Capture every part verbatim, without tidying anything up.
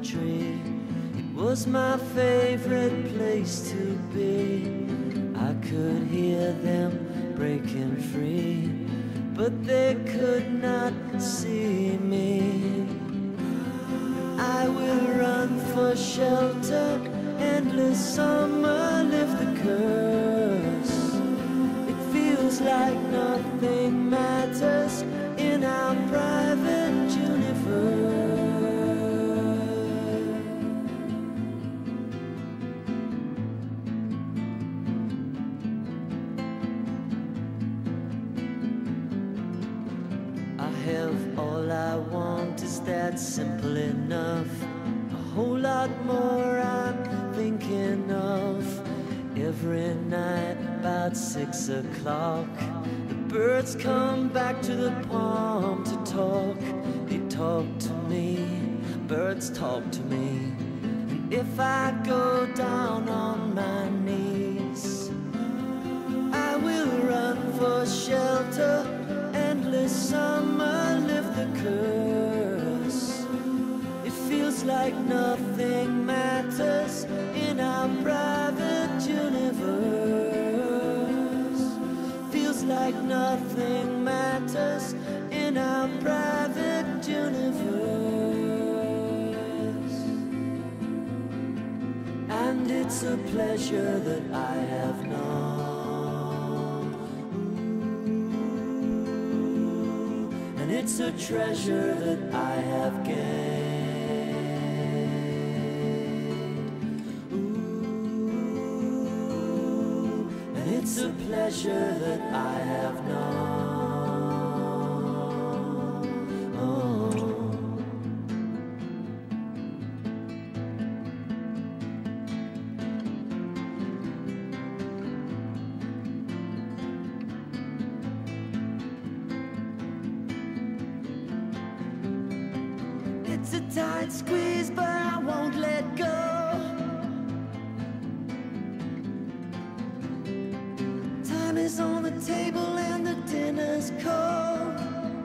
country. It was my favorite place to be. I could hear them breaking free, but they could not see me. I will run for shelter, endless summer lift the curse. It feels like nothing matters in our private universe. I have all I want, is that simple enough? A whole lot more I'm thinking of. Every night about six o'clock, the birds come back to the palm to talk. They talk to me, birds talk to me. And if I go down on my knees, I will run for shelter, endless summer lift the curse. It feels like nothing matters in our private universe. Feels like nothing matters in our private universe. And it's a pleasure that I have known. Ooh. And it's a treasure that I have gained. It's a pleasure that I have known. Oh. It's a tight squeeze, but I won't let go. Is on the table and the dinner's cold.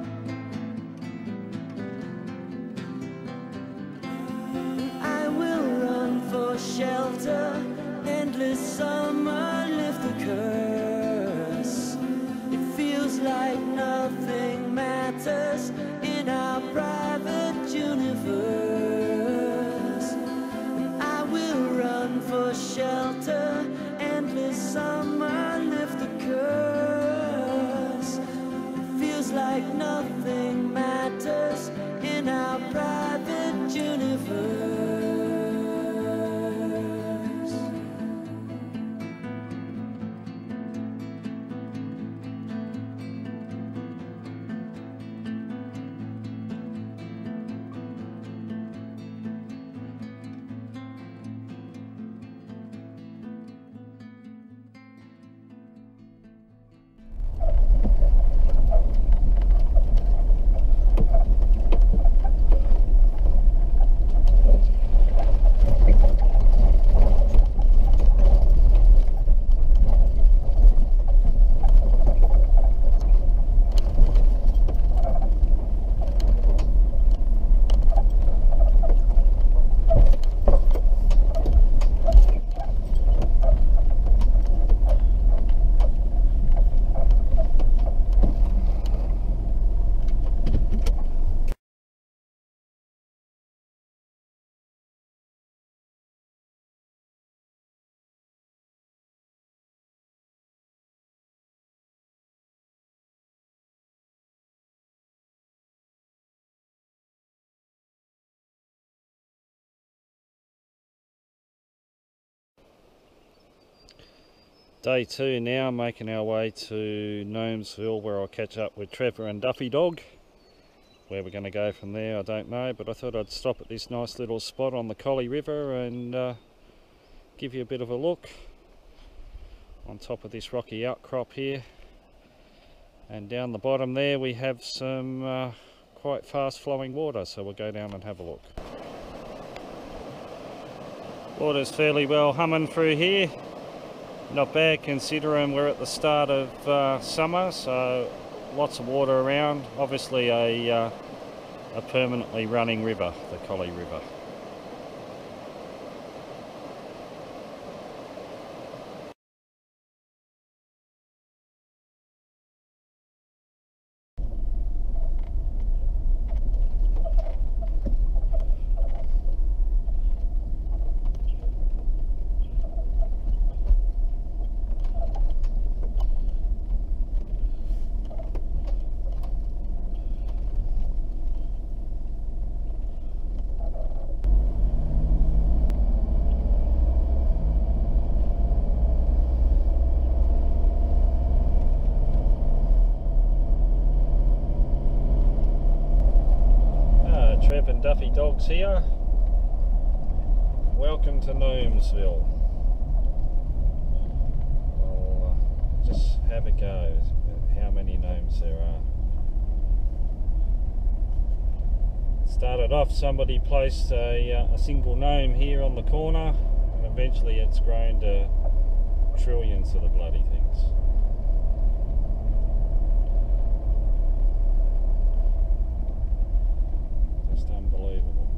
I will run for shelter, endless summer lift the curse. It feels like nothing matters in our private universe. I will run for shelter, endless summer lift the curse. It feels like nothing matters in our private universe. Day two now, making our way to Gnomesville, where I'll catch up with Trevor and Duffy Dog. Where we're going to go from there, I don't know, but I thought I'd stop at this nice little spot on the Collie River and uh, give you a bit of a look on top of this rocky outcrop here. And down the bottom there we have some uh, quite fast flowing water, so we'll go down and have a look. Water's fairly well humming through here. Not bad considering we're at the start of uh, summer, so lots of water around. Obviously a, uh, a permanently running river, the Collie River. and Duffy dogs here. Welcome to Gnomesville. I'll uh, just have a go at how many gnomes there are. Started off, somebody placed a, uh, a single gnome here on the corner, and eventually it's grown to trillions of the bloody things. Just unbelievable.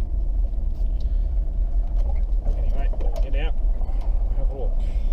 Anyway, get out, have a look.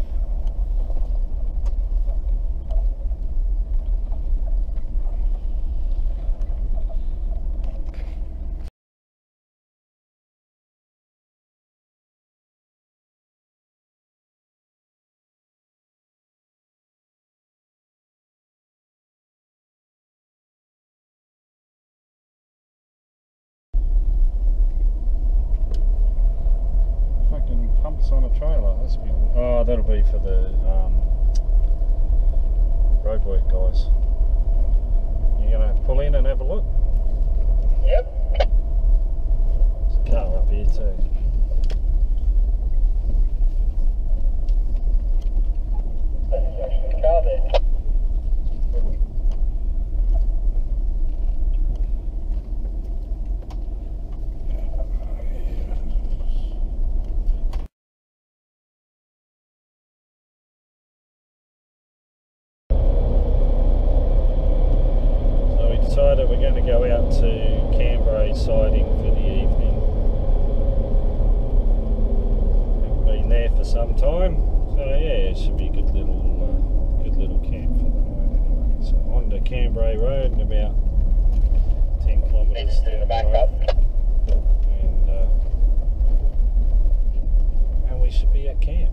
Pumps on a trailer, that's beautiful. Oh, that'll be for the um, roadwork guys. You're going to pull in and have a look? Yep. There's a car up here too. There's actually a car there. Decided we're going to go out to Cambrai siding for the evening. Haven't been there for some time, so yeah, it should be a good little, uh, good little camp for the night anyway. So on to Cambrai Road and about ten kilometres down the road, and uh, and we should be at camp.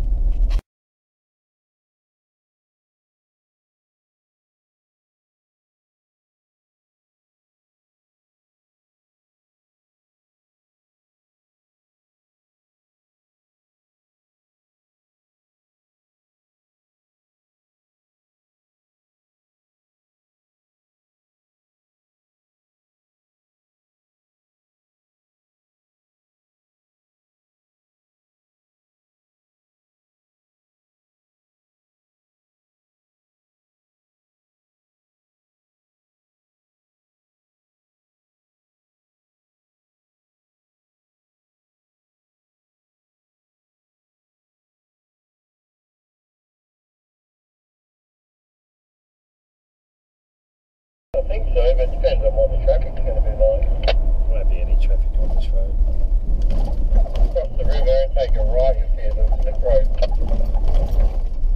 I think so, but it depends on what the traffic's going to be like. There won't be any traffic on this road. Cross the river and take a right, you'll see the, the road.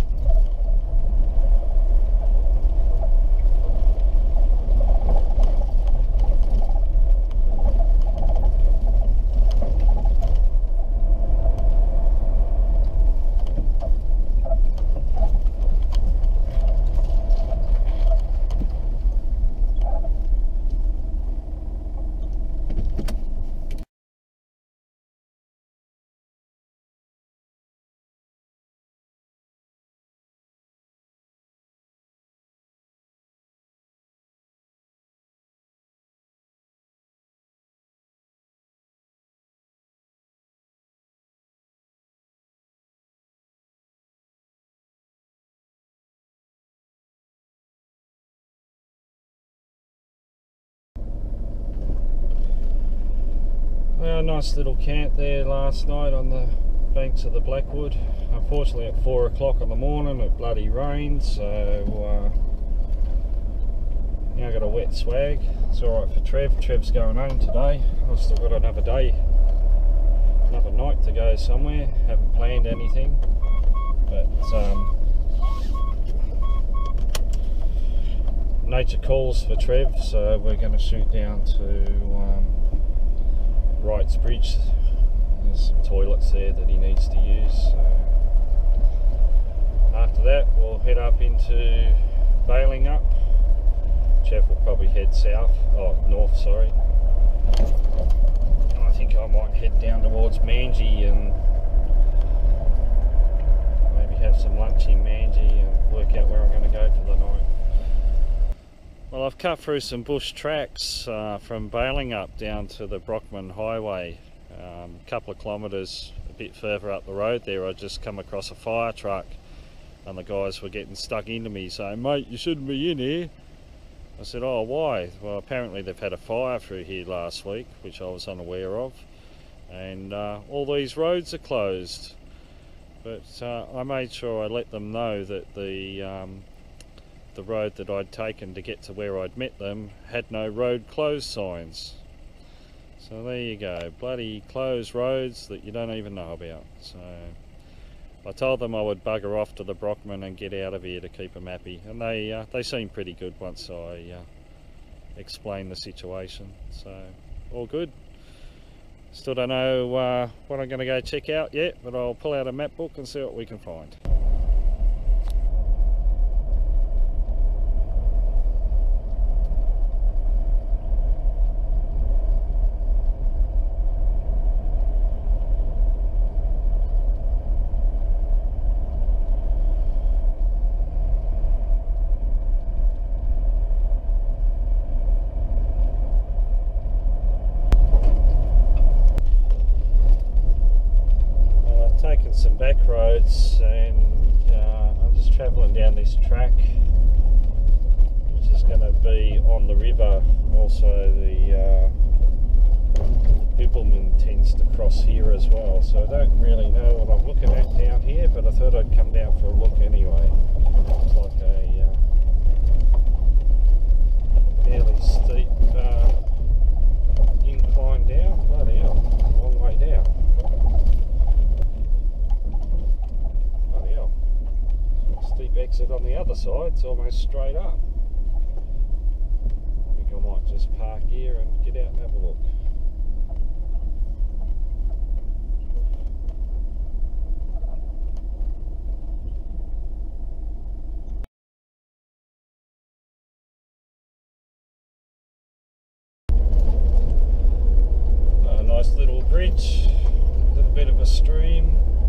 Well, nice little camp there last night on the banks of the Blackwood. Unfortunately at four o'clock in the morning it bloody rained, so uh, now I've got a wet swag. It's alright for Trev. Trev's going home today. I've still got another day, another night to go somewhere. Haven't planned anything, but um, nature calls for Trev, so we're going to shoot down to um, Wright's Bridge. There's some toilets there that he needs to use. So after that, we'll head up into Bailing Up. Jeff will probably head south, oh north, sorry. And I think I might head down towards Manji and maybe have some lunch in Manji and work out where I'm going to go for the night. Well, I've cut through some bush tracks uh, from Bailing up down to the Brockman Highway. Um, a couple of kilometres a bit further up the road there, I just come across a fire truck and the guys were getting stuck into me saying, "Mate, you shouldn't be in here." I said, "Oh, why?" Well, apparently they've had a fire through here last week, which I was unaware of, and uh, all these roads are closed. But uh, I made sure I let them know that the um, the road that I'd taken to get to where I'd met them had no road closed signs. So there you go, bloody closed roads that you don't even know about. So I told them I would bugger off to the Brockman and get out of here to keep them happy, and they uh, they seemed pretty good once I uh, explained the situation. So all good. Still don't know uh, what I'm going to go check out yet, but I'll pull out a map book and see what we can find. Taken some back roads, and uh, I'm just travelling down this track which is going to be on the river. Also the, uh, the Bibbulmun tends to cross here as well, so I don't really know what I'm looking at down here, but I thought I'd come down for a look anyway. It's like a uh, fairly steep uh, incline down. Bloody hell, a long way down. Steep exit on the other side, it's almost straight up. I think I might just park here and get out and have a look. A nice little bridge, a little bit of a stream.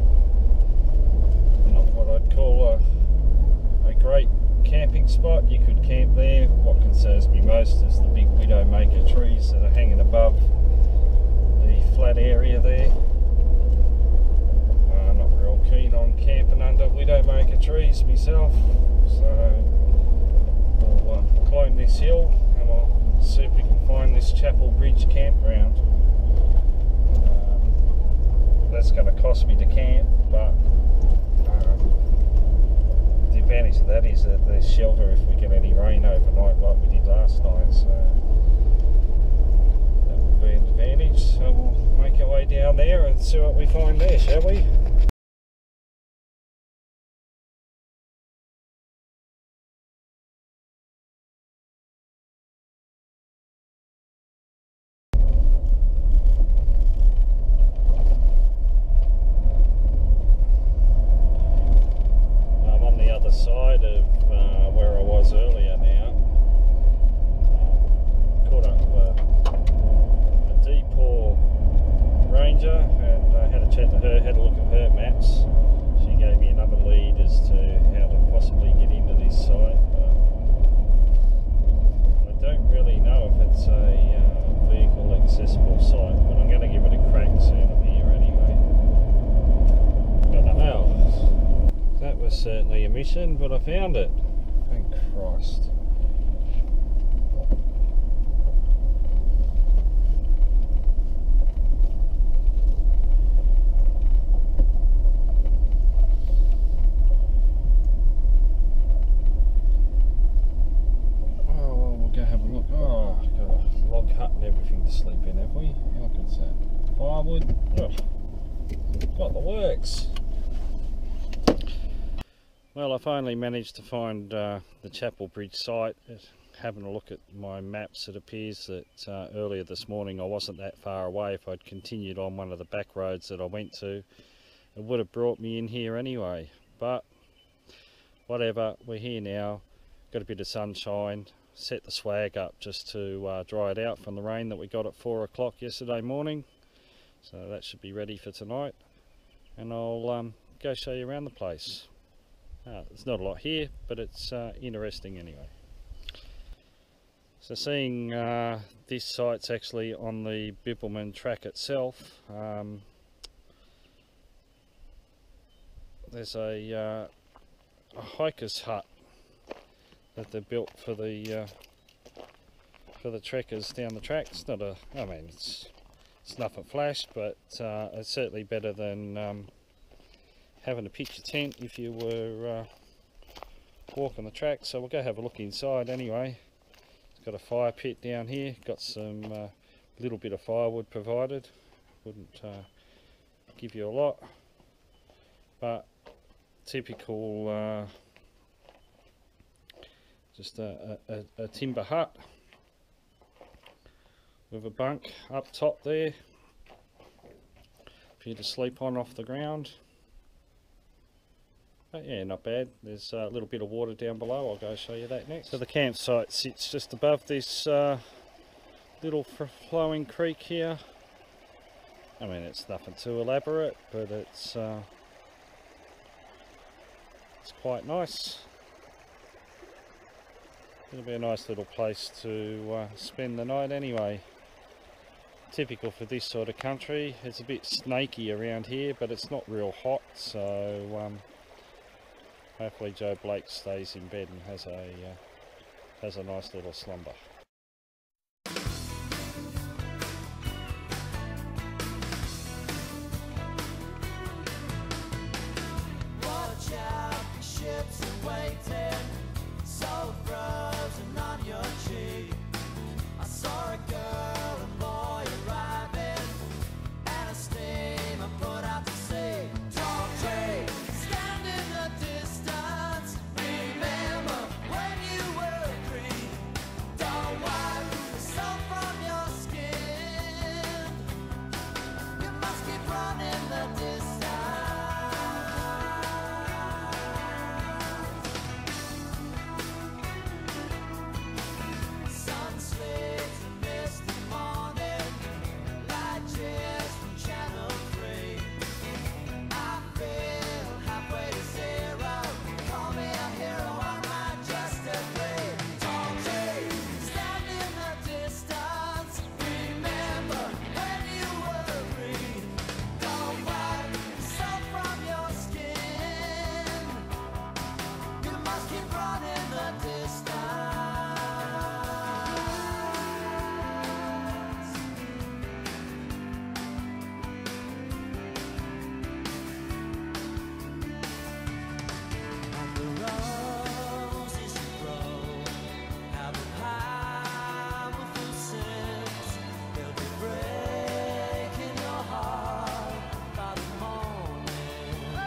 Not what I'd call a a great camping spot. You could camp there. What concerns me most is the big widowmaker trees that are hanging above the flat area there. Uh, I'm not real keen on camping under widowmaker trees myself, so we'll uh, climb this hill and we'll see if we can find this Chapel Bridge campground. Um, that's going to cost me to camp, but um, the advantage of that is that there's shelter if we get any rain overnight like we did last night, so that will be an advantage. So we'll make our way down there and see what we find there, shall we? Side of uh, where I was earlier now. Um, caught up with a, a Deepore ranger and I had a chat to her, had a look at her maps. She gave me another lead as to how to possibly get into this site. But I don't really know if it's a uh, vehicle accessible site, but I'm going to give it a crack soon I'm here anyway. Don't know. That was certainly a mission, but I found it. Thank Christ. Oh, well, we'll go have a look. Oh, got a log hut and everything to sleep in, have we? How good's that? Firewood. Oh, got the works. Well, I finally managed to find uh, the Chapel Bridge site. Having a look at my maps, it appears that uh, earlier this morning I wasn't that far away. If I'd continued on one of the back roads that I went to, it would have brought me in here anyway. But whatever, we're here now, got a bit of sunshine, set the swag up just to uh, dry it out from the rain that we got at four o'clock yesterday morning. So that should be ready for tonight, and I'll um, go show you around the place. Uh, there's not a lot here, but it's uh, interesting anyway. So seeing uh, this site's actually on the Bibbulmun track itself. Um, there's a, uh, a hiker's hut that they built for the uh, for the trekkers down the track. It's not a, I mean, it's it's nothing flash, but uh, it's certainly better than um, having to pitch a tent if you were uh, walking the track. So we'll go have a look inside anyway. Got a fire pit down here, got some uh, little bit of firewood provided, wouldn't uh, give you a lot, but typical uh, just a, a, a timber hut with a bunk up top there for you to sleep on off the ground. But yeah, not bad. There's a little bit of water down below. I'll go show you that next. So the campsite sits just above this uh, little flowing creek here. I mean, it's nothing too elaborate, but it's uh, it's quite nice. It'll be a nice little place to uh, spend the night anyway. Typical for this sort of country. It's a bit snaky around here, but it's not real hot, so um, hopefully Joe Blake stays in bed and has a uh, has a nice little slumber. Watch out, ships are waiting, salt frozen on your cheek. I saw a girl and boy arriving, and a steamer put out to sea. Tall tree, stand in the distance. Remember when you were green. Don't wipe the salt from your skin. You must keep running the distance. Sun slips and misty morning, light cheers from Channel three. I feel halfway to zero. Call me a hero, I might just agree. Tall tree, stand in the distance. Remember when you were green. Don't wipe the salt from your skin. You must keep running the distance. And the roses you grow have a powerful scent. They'll be breaking your heart by the morning.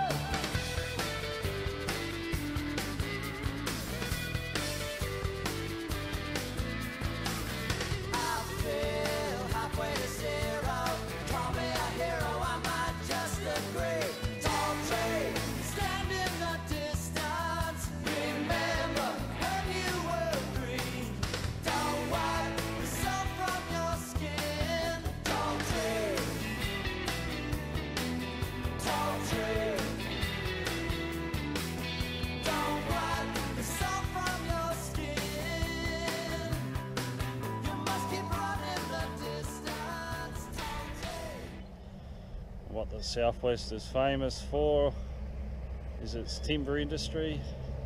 I feel halfway to zero. Call me a hero, I might just agree. Tall tree, stand in the distance. Remember when you were green. Don't wipe the salt from your skin. Tall tree, tall tree. Don't wipe the salt from your skin. You must keep running the distance. Tall tree. What the southwest is famous for is its timber industry.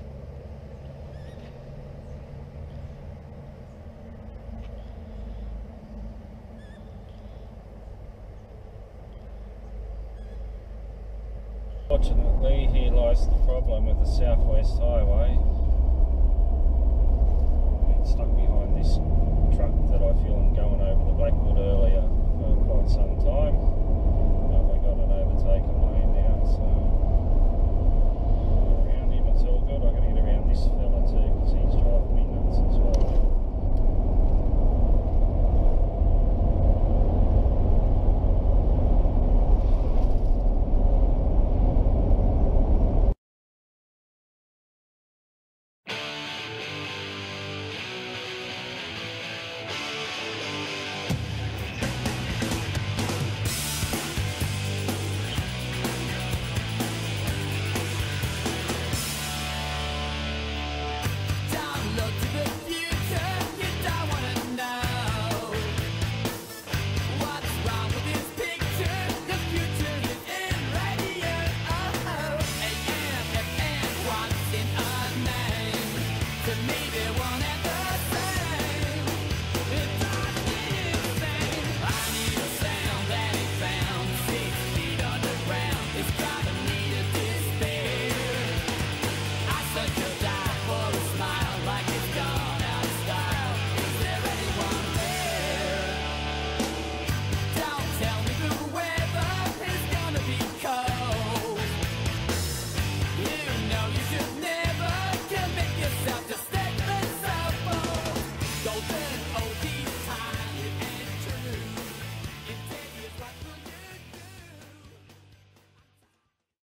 Fortunately, here lies the problem with the Southwest Highway. It's stuck behind this